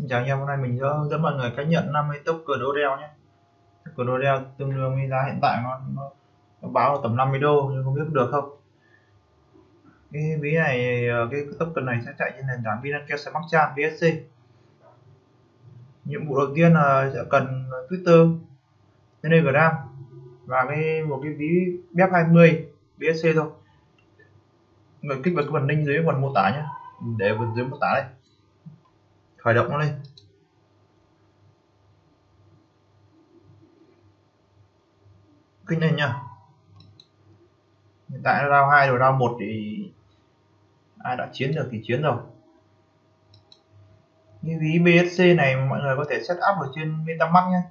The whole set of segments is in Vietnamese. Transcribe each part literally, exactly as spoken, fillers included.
Xin chào anh em, hôm nay mình sẽ hướng dẫn mọi người cách nhận năm mươi token ô đê e nhé. Token ô đê e tương đương với giá hiện tại nó, nó, nó báo là tầm năm mươi đô, nhưng không biết được không. Cái ví này, cái token này sẽ chạy trên nền tảng Binance Smart Chain bê ét xê. Nhiệm vụ đầu tiên là sẽ cần Twitter, Telegram và cái một cái ví bê e pê hai mươi bê ét xê thôi. Người kích vào cái phần link dưới phần mô tả nhé, để phần dưới mô tả đây, khởi động nó lên. Kích lên nha. Hiện tại round hai rồi, round một thì ai đã chiến được thì chiến rồi. Cái ví bê ét xê này mọi người có thể set up ở trên MetaMask nhé.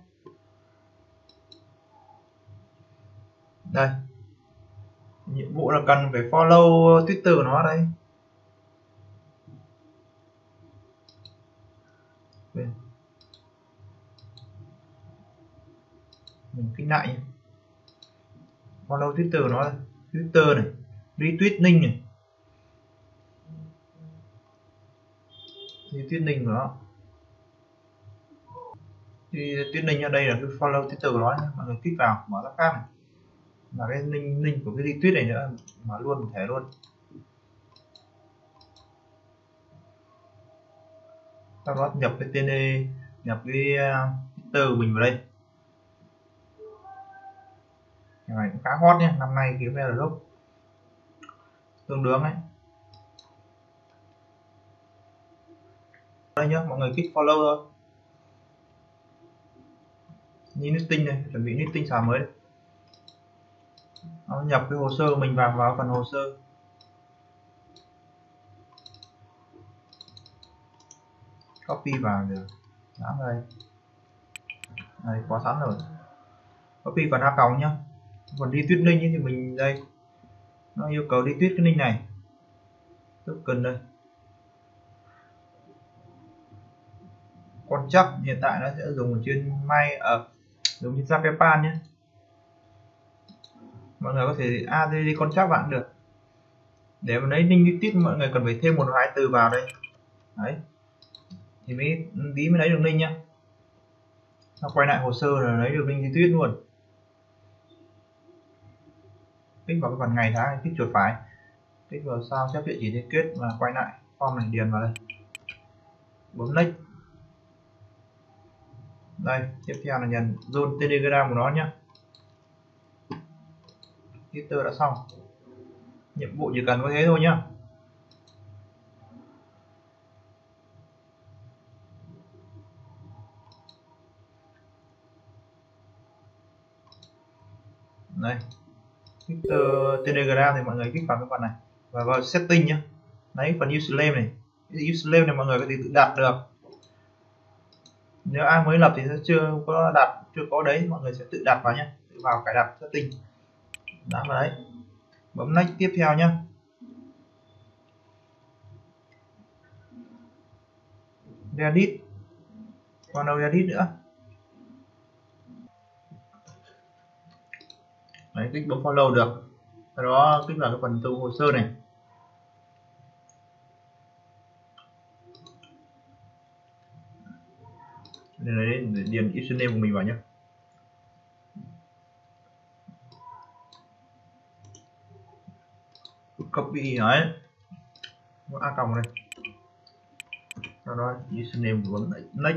Đây, nhiệm vụ là cần phải follow Twitter của nó đây. Mình kích lại nhé. Follow Twitter của nó đây. Twitter này, retweet link này, retweet link của nó. Thì retweet link ở đây là cái follow Twitter của nó nhé. Mọi người kích vào, mở tab khác này, và cái link link của cái retweet này nữa, mở luôn một thể luôn. Sau đó nhập cái tên này, nhập cái Twitter của mình vào đây. Cái này cũng khá hot nhé, năm nay kiếm ra là lúc tương đương đấy. Đây nhá, mọi người kích follow thôi. Như listing này, chuẩn bị listing xả mới đấy. Nó nhập cái hồ sơ của mình vào vào phần hồ sơ. Copy vào được. Dán đây. Đây, có sẵn rồi. Copy phần a còng nhá. Còn đi tweet link thì mình đây. Nó yêu cầu đi tweet cái link này. Token đây. Con chắc hiện tại nó sẽ dùng ở trên May ở dùng trên Zapepan nhé. Mọi người có thể add đi con chắc bạn được. Để mà lấy link đi tweet mọi người cần phải thêm một hai từ vào đây. Đấy. Thì mới tí mới lấy được link nhá. Nó quay lại hồ sơ là lấy được link đi tweet luôn. Kích vào cái phần ngày tháng, kích chuột phải, kích vào sao chép địa chỉ liên kết và quay lại form này, điền vào đây, bấm next. Đây, tiếp theo là nhận zone Telegram của nó nhé. Twitter đã xong, nhiệm vụ chỉ cần có thế thôi nhá. Đây, Twitter, Telegram thì mọi người kích vào cái phần này và vào setting nhé. Lấy phần username này, username này mọi người có thể tự đặt được. Nếu ai mới lập thì sẽ chưa có đặt, chưa có đấy, mọi người sẽ tự đặt vào nhé, tự vào cài đặt setting, đặt vào đấy, bấm next. Tiếp theo nhé, Reddit, còn đâu Reddit nữa. Đấy, kích bấm follow được, sau đó kích vào cái phần thu hồ sơ này. Đây là để điền username của mình vào nhé. Copy đấy, có a còng này, sau đó username của next.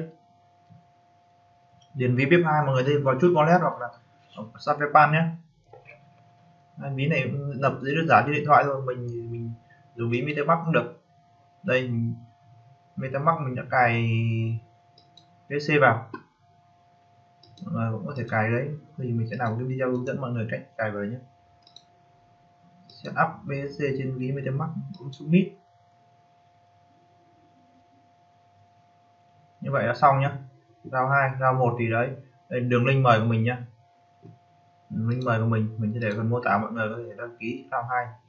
Điền ví bê e pê hai, mọi người thêm vào chút wallet hoặc là Zapepan nhé. Ví này lập dưới đơn giản trên điện thoại thôi, mình mình dùng ví MetaMask cũng được. Đây, MetaMask mình đã cài pê xê vào, mọi người cũng có thể cài đấy. Thì mình sẽ làm một cái video hướng dẫn mọi người cách cài vào nhé. Setup bê ét xê trên ví MetaMask, cũng submit. Như vậy là xong nhé. Round hai, round một thì đấy, đây đường link mời của mình nhé. Link mời của mình mình sẽ để phần mô tả, mọi người có thể đăng ký round hai.